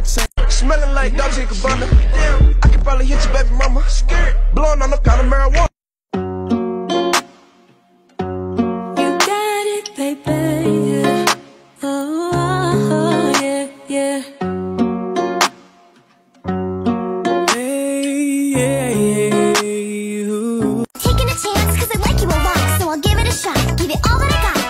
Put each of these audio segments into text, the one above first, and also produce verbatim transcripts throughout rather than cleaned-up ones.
same. Smelling like Dolce and Gabbana. Damn, I could probably hit your baby mama. Scared, blowing on the kind of marijuana. You got it, baby. Yeah. Oh, oh, yeah, yeah. Hey, yeah, yeah. Ooh. Taking a chance, cause I like you a lot, so I'll give it a shot. Give it all that I got.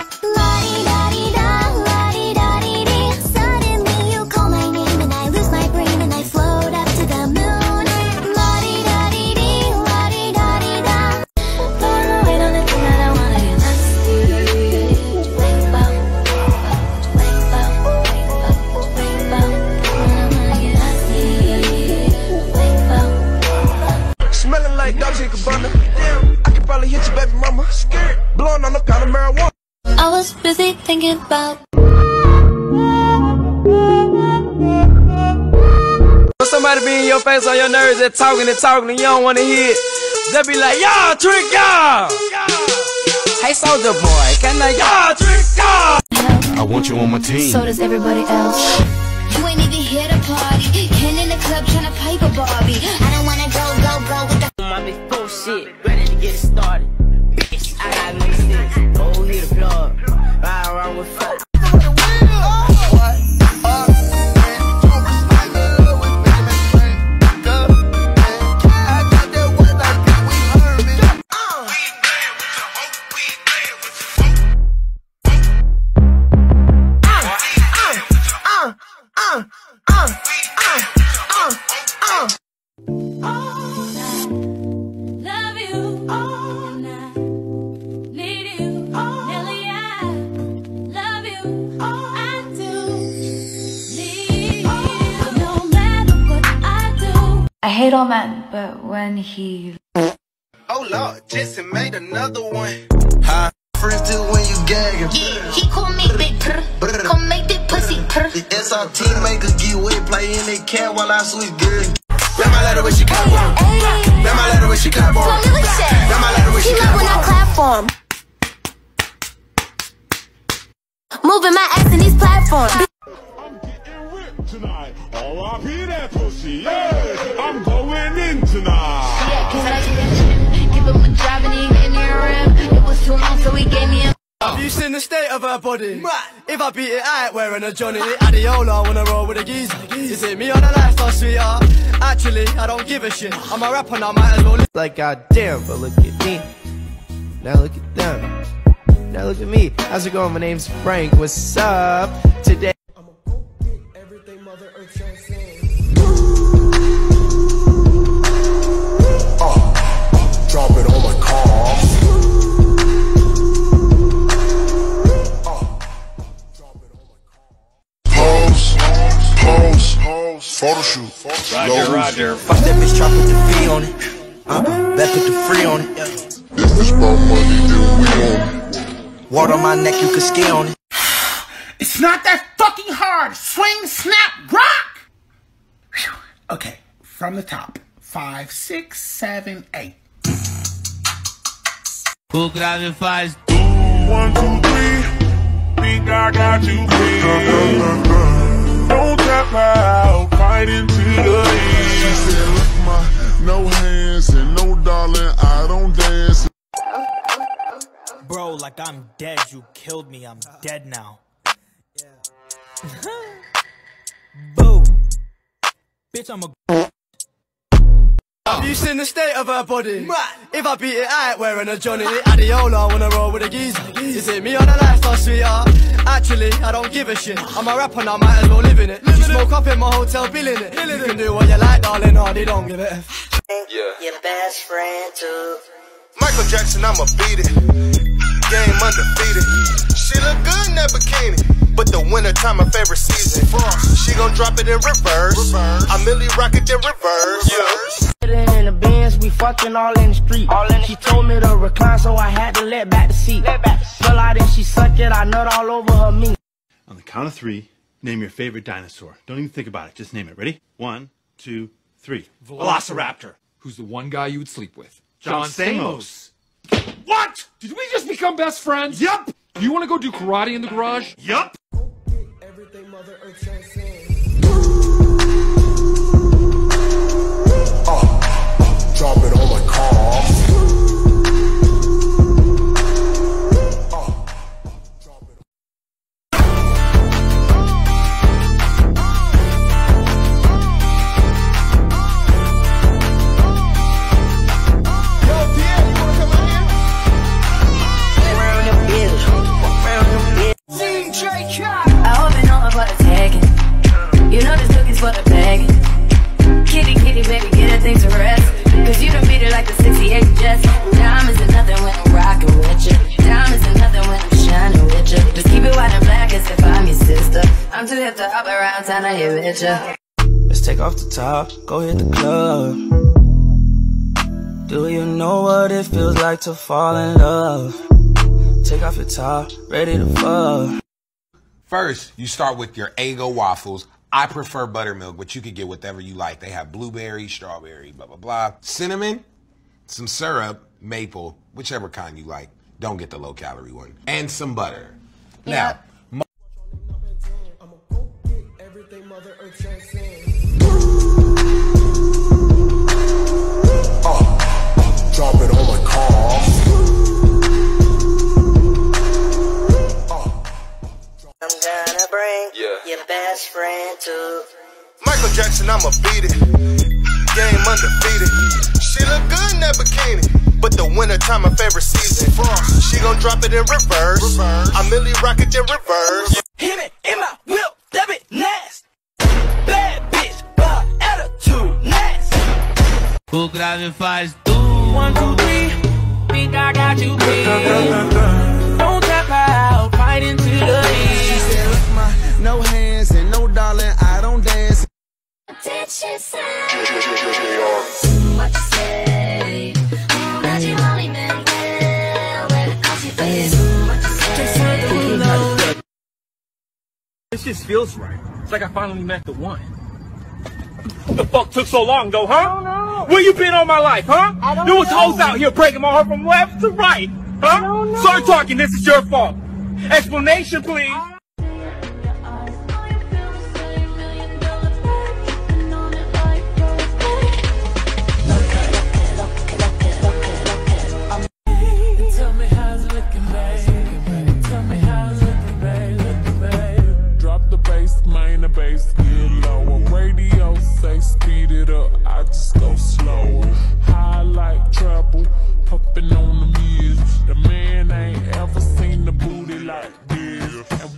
Smelling like Dolce and Gabbana. Damn, I could probably hit your baby mama. Scared, blowing on the kind of marijuana. I was busy thinking about somebody be in your face on your nerves and talking and talking and you don't want to hear it. They'll be like, y'all trick y'all. Hey soldier boy, can I y'all trick y'all? I want you on my team. So does everybody else. You ain't even here to party. Ken in the club tryna pipe a Barbie. I don't wanna go, go, go with the my big full shit, ready to get it started. Bitch, I got no sense. Go hit the plug. Ride around with fuck. I hate all men, but when he... Oh Lord, Jason made another one. Huh? Friends do when you gagging. Yeah, he call me big purr. Come make big pussy purr. The S R T maker get wet, play in that cat while I switch good. That my letter when she clap for him. That my letter when she clap for him. That my letter when she clap when I for him. clap for him. Moving my ass in these platforms. Tonight, R I P that pussy, yeah, I'm going in tonight. Yeah, cause I did that shit. Give him a job and he gave me a rim. It was too long, so he gave me a... Have you seen the state of her body? If I beat it, I ain't wearing a Johnny. Adiola, wanna roll with a geezer. You see me on a lifestyle, sweetheart. Actually, I don't give a shit. I'm a rapper now, might as well live. Like, goddamn, but look at me. Now look at them. Now look at me. How's it going? My name's Frank. What's up? Today. Mother Earth saying. Uh, drop it on my car. Uh, drop it on my car. Pose, pose, pose, photo shoot. Roger, Roger. Fuck that bitch, try put the fee on it. Uh-uh, that put the free on it. Yeah. If it's about money, then we on it. Water on my neck, you can ski on it. It's not that fucking hard. Swing, snap, rock. Whew. Okay, from the top. Five, six, seven, eight. O grave faz One, two, three. Think I got you clean. Don't tap out, fight into the heat. She said, look, my no hands and no darling, I don't dance. Bro, like I'm dead. You killed me. I'm dead now. Boo. Bitch, I'm a... Have you seen the state of her body? If I beat it, I ain't wearing a Johnny. Adiola, wanna roll with a geezer. You see me on a lifestyle, sweetheart. Actually, I don't give a shit. I'm a rapper now, might as well live in it. You smoke up in my hotel, bill in it. You can do what you like, darling, hardy, don't give it a f. Yeah. Your best friend, too. Michael Jackson, I'ma beat it. Game undefeated. She look good in that bikini. But the winter time, my favorite season. She gon' drop it in reverse. I Millie rock it in reverse. Yeah. In the Benz, we fucking all in the street. All in she told me to recline, so I had to let back the seat. Pull out and she suck it, I nut all over her meat. On the count of three, name your favorite dinosaur. Don't even think about it. Just name it. Ready? One, two, three. Velociraptor. Who's the one guy you would sleep with? John Stamos. What? Did we just become best friends? Yup. You want to go do karate in the garage? Yup. Everything Mother Earth saying. with ya. Let's take off the top, go hit the club. Do you know what it feels like to fall in love? Take off your top, ready to fuck. First, you start with your Eggo waffles. I prefer buttermilk, but you could get whatever you like. They have blueberry, strawberry, blah, blah, blah. Cinnamon, some syrup, maple, whichever kind you like. Don't get the low-calorie one. And some butter. Yep. Now, uh, drop it on my car. I'm gonna bring yeah. your best friend to Michael Jackson, I'ma beat it. Game undefeated. She look good in that bikini, but the winter time my favorite season. She gon' drop it in reverse. I Millie rock it in reverse. hit it in my whip, that bit nasty. Bad bitch, but attitude nasty. O grave faz tu. One, two, three. Think I got you, please. Don't tap out, fight into the heat. She said, look, my no hands and no darling, I don't dance. Did she say what you say? Oh, that you only meant well, where the coffee face? What you say? This just feels right. It's like I finally met the one. What the fuck took so long though, huh? I don't know. Where you been all my life, huh? I don't know. There was hoes out here breaking my heart from left to right, huh? I don't know. Start talking, this is your fault. Explanation, please. Bass get lower, radio say speed it up, I just go slower. High like treble, pumping on the music. The man ain't ever seen the booty like this. And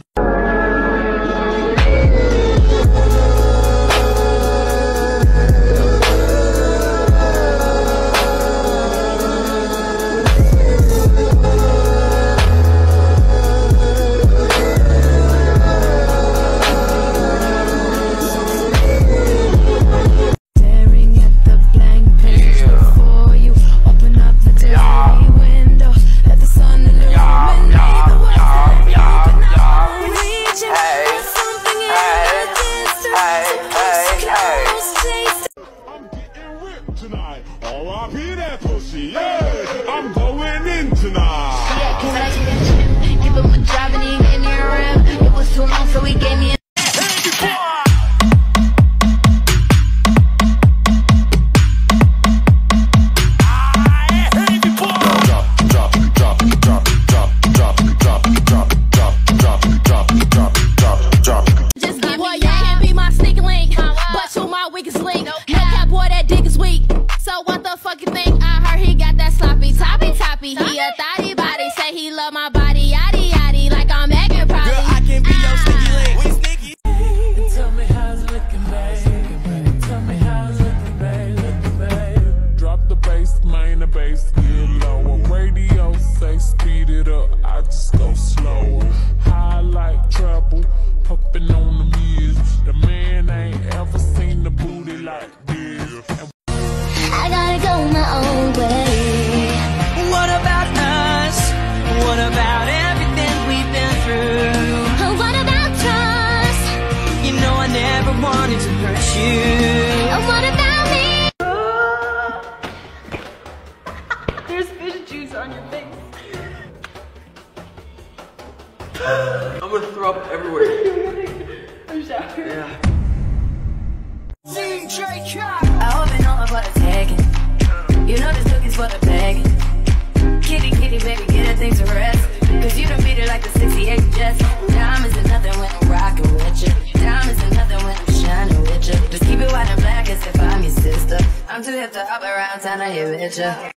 I'm going in tonight. Yeah, cause I didn't give him a job and he gave me a rim. It was too long, so he gave me a he a thotty body, say he love my body, yaddy yaddy, like I'm Megan probably. Girl, I can be ah. your sneaky link. We sneaky. Tell me how's it looking, babe. Tell me how's it looking, babe. Looking, babe. Drop the bass, main the bass get lower. Radio say speed it up, I just go slower. High like treble, pumping on the music. The man ain't ever seen the booty like this. And I gotta go my own way. What about us? What about everything we've been through? What about trust? You know I never wanted to hurt you. What about me? There's fish juice on your face. I'm gonna throw up everywhere. I'm sorry. Yeah. D J Khaled. I hope you know about the tagging. You know this cookie's for the bag. Kitty, kitty, baby, get her things to rest. Cause you done beat it like the sixty-eight Jets. Diamonds are nothing when I'm rockin' with you. Diamonds are nothing when I'm shining with you. Just keep it white and black as if I'm your sister. I'm too hip to hop around town, I get with ya.